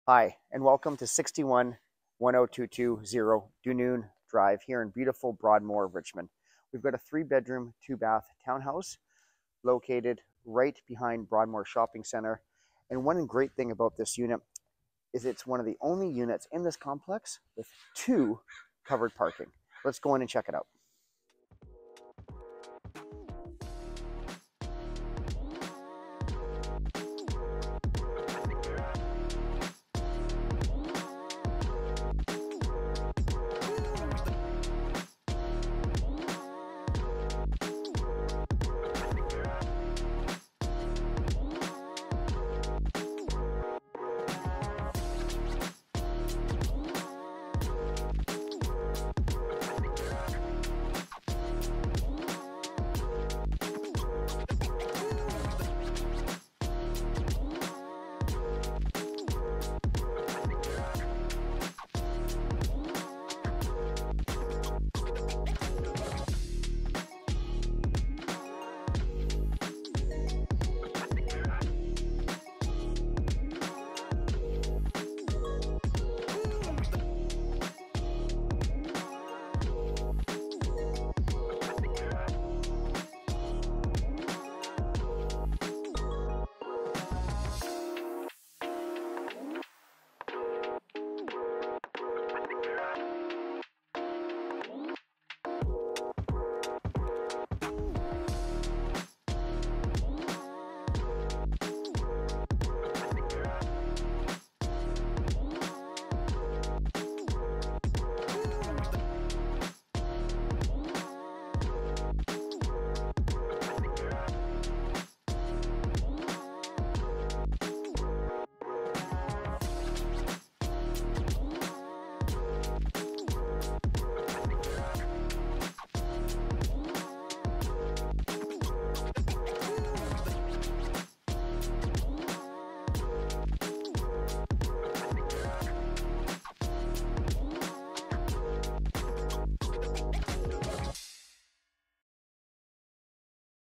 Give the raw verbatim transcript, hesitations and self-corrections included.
Hi, and welcome to sixty-one one oh two two zero Dunoon Drive here in beautiful Broadmoor, Richmond. We've got a three bedroom, two bath townhouse located right behind Broadmoor Shopping Center. And one great thing about this unit is it's one of the only units in this complex with two covered parking. Let's go in and check it out.